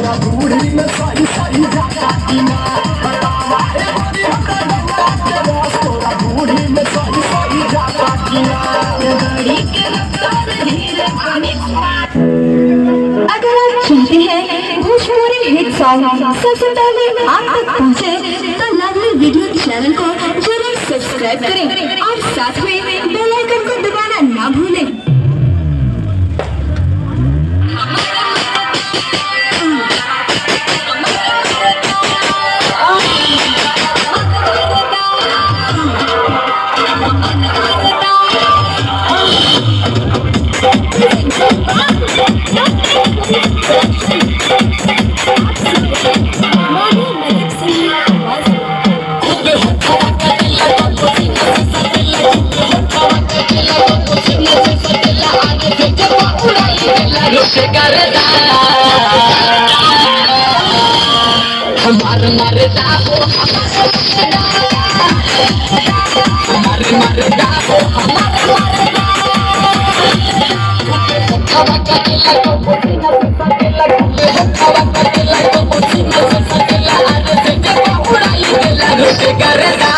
तोरा बूढ़ी में सही सही जाता कि ना बतावा ए गोरी हमरा डंडा के बस तोरा बूढ़ी में सही सही जाता कि ना गाड़ी के रफ्तार धीरे पानी। अगर आप चाहते हैं भोजपुरी हिट सॉन्ग सबसे पहले आप तक पहुंचे तो लवली वीडियो चैनल को जरूर सब्सक्राइब करें और साथ में बेल आइकन को दबाना ना भूलें। हमारे मरदा हो हमारे मरदा हो हवा का दिला को पसीना से सकेला हवा का दिला को पसीना से सकेला आज से जब उड़ाई गेला रोटे करदा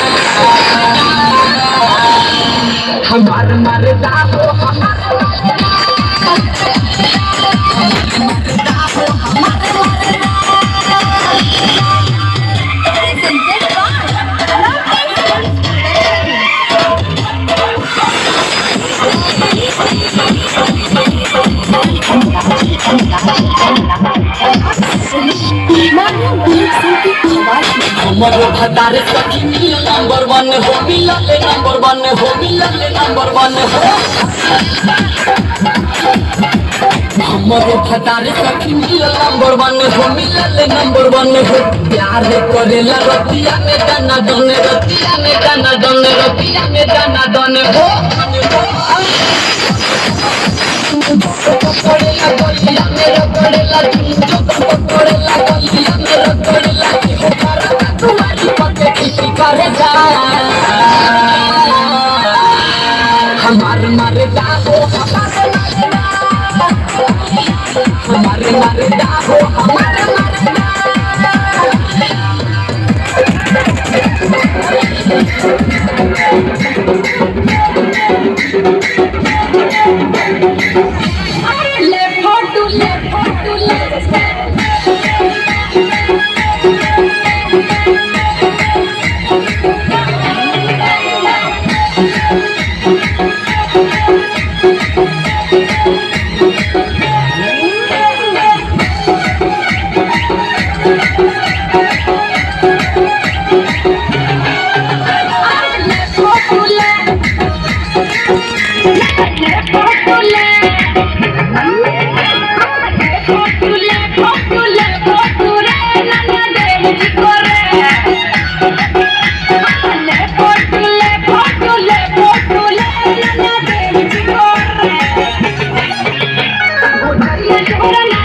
हमारे मरदा हो हमारे मरदा हो हमारे भतारे सखी मिल नंबर 1 हो मिलले नंबर 1 हो मिलले नंबर 1 हो हमारे भतारे सखी मिल नंबर 1 हो मिलले नंबर 1 हो प्यार करेला रतिया में दाना दने रतिया में दाना दने रतिया में दाना दने हो पकड़ेला गलिया मेरा पड़ेला जो पकड़ेला गलिया मेरा पड़ेला हो मारा तुम्हारी पके किसी करे जा हमारे मरदा हो हमारे मरदा हो हमारे Hola.